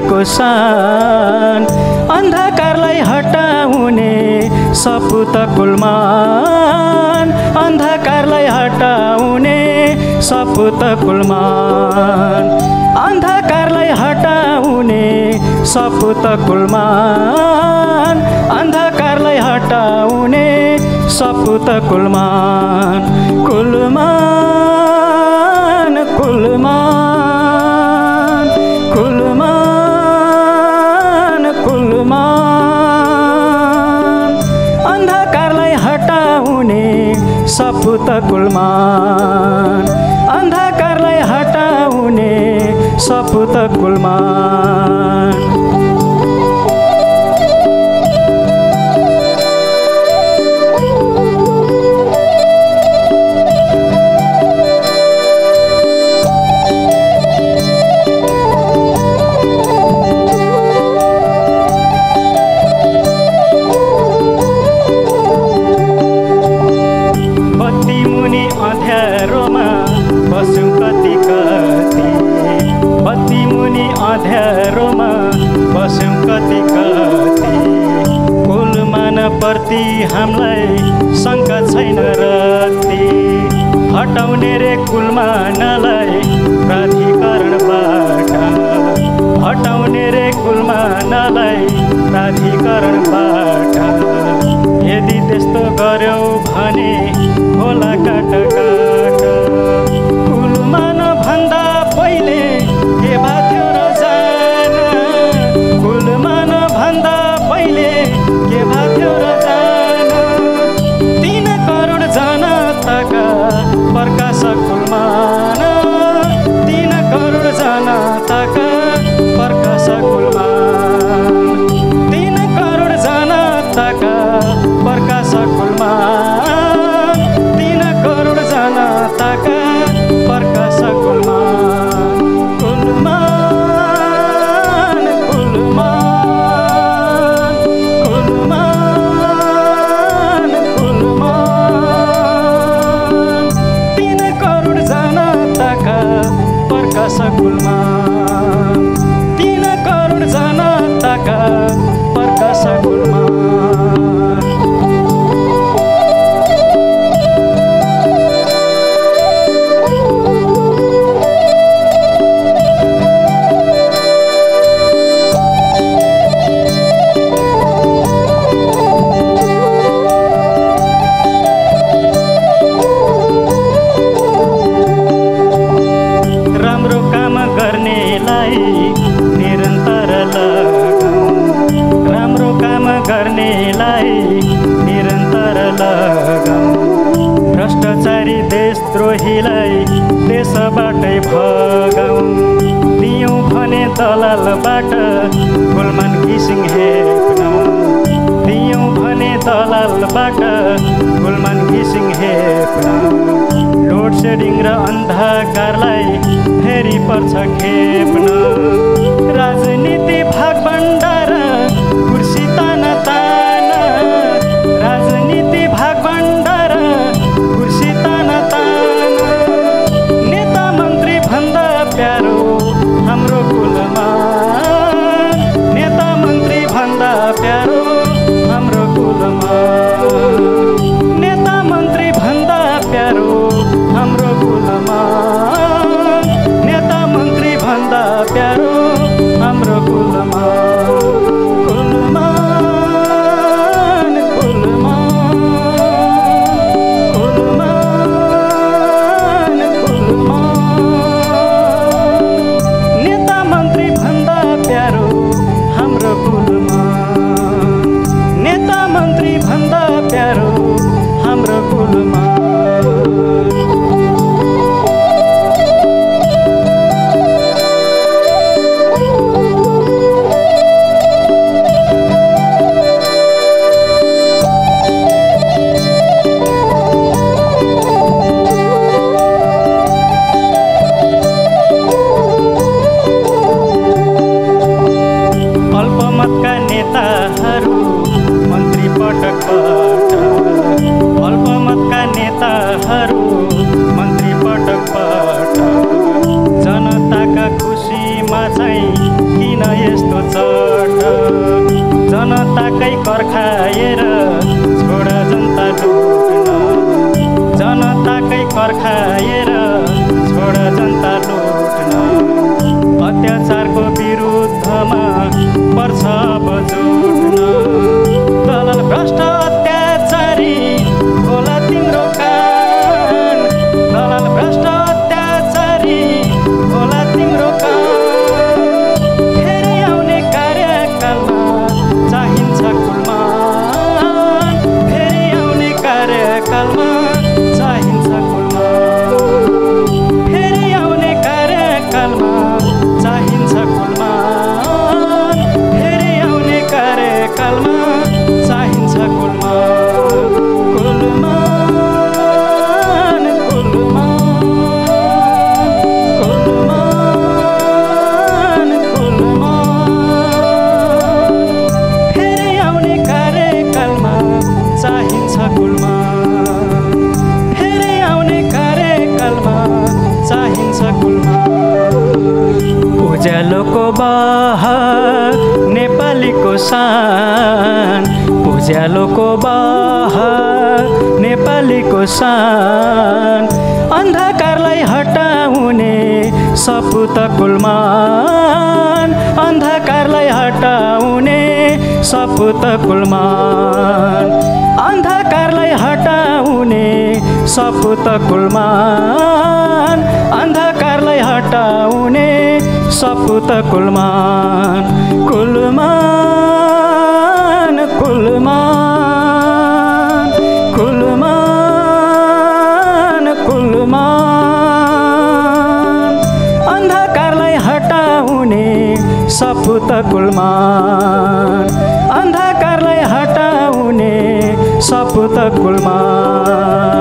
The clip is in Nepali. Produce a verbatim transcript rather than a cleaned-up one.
गरेको सान अन्धकारलाई हटाउने सपुत कुलमान अन्धकारलाई हटाउने सपुत कुलमान अन्धकारलाई हटाउने सपुत कुलमान अन्धकारलाई हटाउने सपुत कुलमान कुलमान कुलमान कुलमान कुलमान अन्धकारलाई हटाउने सपुत कुलमान अन्धकारलाई हटाउने सपुत कुलमान अँध्यारोमा बस्यौं कति कति कुलमान प्रति हामीलाई शङ्का छैन रति हटाउने रे कुलमानलाई प्राधिकरणबाट हटाउने रे कुलमानलाई प्राधिकरणबाट यदि त्यस्तो गर्यौ भने होला काट काट कुलमान भन्दा पहिले के भाथ्यो के भाथ्यो र जान तीन करोड जनताका प्रकाश कुलमान तीन करोड जनताका प्रकाश कुलमान तीन करोड जनताका प्रकाश कुलमान तीन करोड जनताका प्रकाश कुलमान कुलमान कुलमान कुलमान कुलमान तीन करोड जनताका प्रकाश कुलमान तीन करोड जनताका प्रकाश कुलमान निरन्तर लगाऊ राम्रो काम गर्नेलाई निरन्तर लगाऊ भ्रष्टाचारी देशद्रोहीलाई देशबाटै भगाऊ दियौँ भने दलालबाट गोलमान घिसिङ हेप्न दियौँ भने दलालबाट गोलमान घिसिङ हेप्न लोड सेडिङ र अन्धकारलाई फेरि पर्छ खेप्न राजनीति भागभण्डार कुर्सी तान तान राजनीति भागभण्डार कुर्सी तान तान नेता मन्त्री भन्दा प्यारो हाम्रो कुलमान नेता मन्त्री भन्दा प्यारो हाम्रो कुलमान नेता मन्त्री भन्दा प्यारो हाम्रो कुलमान नेता मन्त्री भन्दा प्यारो हाम्रो कुलमान कुलमान कुलमान कुलमान कुलमान नेता मन्त्री भन्दा प्यारो हाम्रो कुलमान नेता मन्त्री भन्दा प्यारो हाम्रो कुलमान किन यस्तो चट जनताकै कर खाएर छोड जनता लुट्न जनताकै कर खाएर छोड जनता लुट्न अत्याचारको विरुद्धमा पर्छ अब जुट्न दलाल भ्रष्ट अत्याचारी होला तिम्रो कान दलाल भ्रष्ट अत्याचारी होला तिम्रो कान फेरि आउने कार्यकालमा चाहिन्छ कुलमान फेरि आउने कार्यकालमा चाहिन्छ कुलमान फेरि आउने कार्यकालमा चाहिन्छ कुलमान फेरि आउने कार्यकालमा चाहिन्छ कुलमान कुलमान कुलमान कुलमान फेरि आउने कार्यकालमा चाहिन्छ कुलमान फेरि आउने कार्यकालमा चाहिन्छ कुलमान उज्यालोको बहार नेपालीको शान उज्यालोको बहार नेपालीको शान अन्धकारलाई हटाउने सपुत कुलमान अन्धकारलाई हटाउने सपुत कुलमान अन्धकारलाई हटाउने सपुत कुलमान अन्धकारलाई हटाउने सपुत कुलमान कुलमान कुलमान कुलमान कुलमान अन्धकारलाई हटाउने सपुत कुलमान अन्धकारलाई हटाउने सपुत कुलमान